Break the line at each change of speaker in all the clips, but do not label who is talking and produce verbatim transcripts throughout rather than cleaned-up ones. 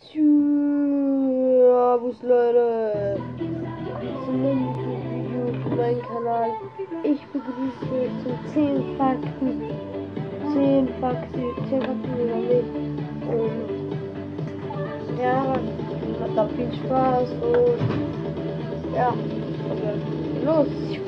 Servus Leute, zum neuen Video für meinen Kanal. Ich begrüße euch zum zehn Fakten, zehn Fakten, zehn Fakten über mich. Und ja, hat da viel Spaß und ja, okay, los.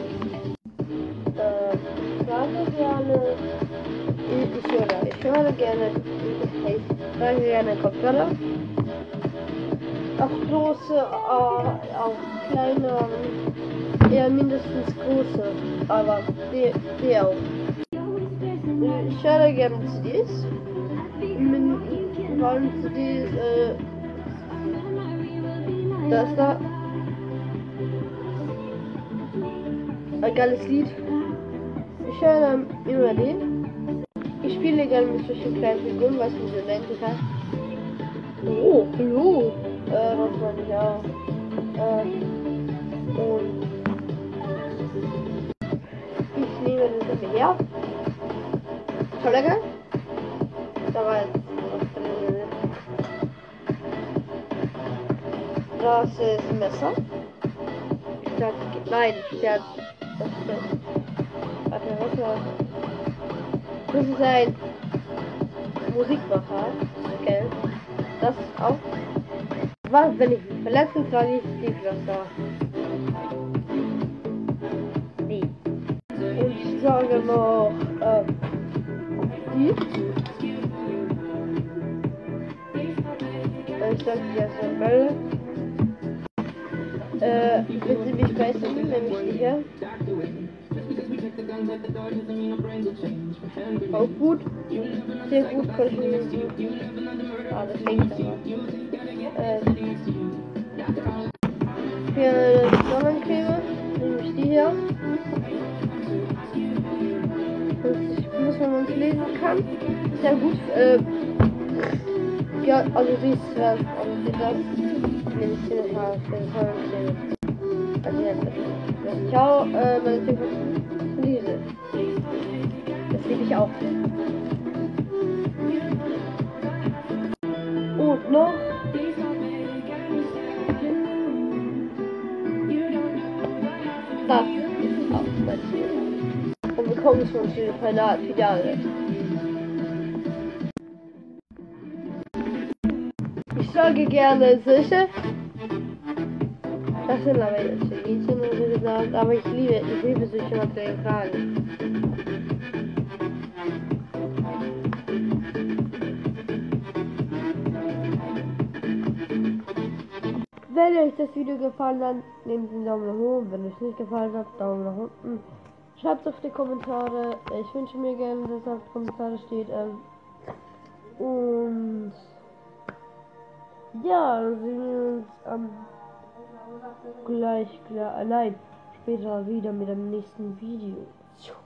Äh, ich sage gerne, ich, ich höre, ich höre gerne, ich höre gerne Kopfhörer. Auch große, äh, auch kleine, eher mindestens große, aber die, die auch. Ich höre gerne C Ds. Vor allem C Ds, äh, das da. Ein geiles Lied. Ich höre immer den. Ich spiele gerne mit solchen kleinen Figuren, was man so nennt, kann. Oh, hallo. Äh, das meine ich auch. Äh, und ich nehme das immer her. Voll lecker. Da war jetzt was drin. Das ist ein Messer. Ich dachte, nein, der hat das ist das. Warte, was war das? Das ist ein Musikmacher. Okay. Das auch. Was, wenn ich mich verletze, trage ich die Pflaster. Die. Und ich sage noch, ähm, die. Ich sage die erstmal Bälle. Äh, wenn sie mich besser sind, nehme ich die her. Auch gut. Sehr gut, kann ich mir nicht. Ah, das links aber. Äh, für eine Sonnencreme nehme ich die her. Das muss man uns lesen kann. Sehr gut. Äh, ja, also sie ist äh, also sie das nehme ich den Haar für die Sonnencreme. Also jetzt. Ciao, äh, meine Tücher. Diese. Das liebe ich auch. Und noch. Das ist auch mein Ziel. Und bekomme ich schon viele Filiale. Ich sage gerne solche. Das sind aber jetzt Mädchen oder so gesagt, aber ich liebe, ich liebe solche Materialien. Wenn euch das Video gefallen hat, nehmt den Daumen nach oben. Wenn euch nicht gefallen hat, Daumen nach unten. Schreibt auf die Kommentare. Ich wünsche mir gerne, dass auf die Kommentare steht. Ähm, und ja, dann sehen wir uns am gleich, klar, nein, später wieder mit dem nächsten Video.